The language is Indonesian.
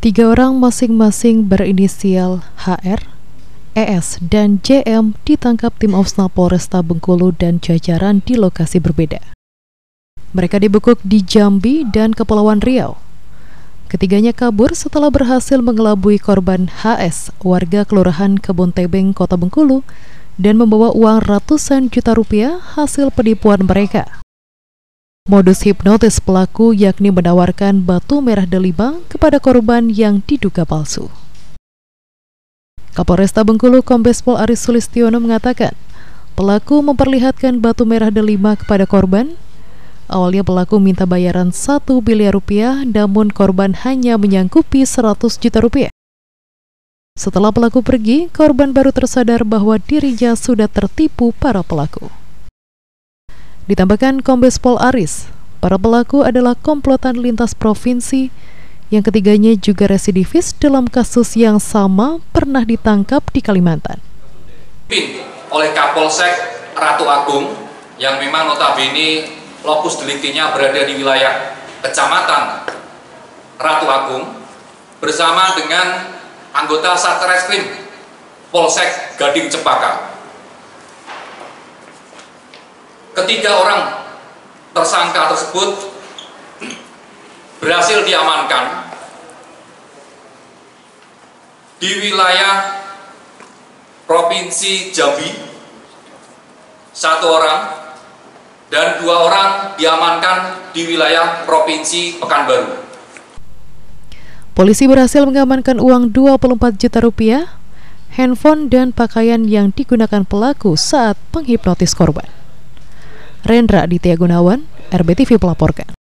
Tiga orang masing-masing berinisial HR, ES, dan JM ditangkap tim Opsnal Polresta Bengkulu dan jajaran di lokasi berbeda. Mereka dibekuk di Jambi dan Kepulauan Riau. Ketiganya kabur setelah berhasil mengelabui korban HS, warga Kelurahan Kebon Tebeng, Kota Bengkulu, dan membawa uang ratusan juta rupiah hasil penipuan mereka. Modus hipnotis pelaku yakni menawarkan batu merah delima kepada korban yang diduga palsu. Kapolresta Bengkulu Kombes Pol Aris Sulistiono mengatakan, pelaku memperlihatkan batu merah delima kepada korban. Awalnya pelaku minta bayaran 1 miliar rupiah, namun korban hanya menyanggupi 100 juta rupiah. Setelah pelaku pergi, korban baru tersadar bahwa dirinya sudah tertipu para pelaku. Ditambahkan Kombes Pol Aris, para pelaku adalah komplotan lintas provinsi, yang ketiganya juga residivis dalam kasus yang sama pernah ditangkap di Kalimantan. Oleh Kapolsek Ratu Agung, yang memang notabene lokus deliktinya berada di wilayah Kecamatan Ratu Agung, bersama dengan anggota Satreskrim Polsek Gading Cempaka. Ketiga orang tersangka tersebut berhasil diamankan di wilayah Provinsi Jambi, 1 orang, dan 2 orang diamankan di wilayah Provinsi Pekanbaru. Polisi berhasil mengamankan uang 24 juta rupiah, handphone, dan pakaian yang digunakan pelaku saat menghipnotis korban. Rendra Aditya Gunawan, RBTV melaporkan.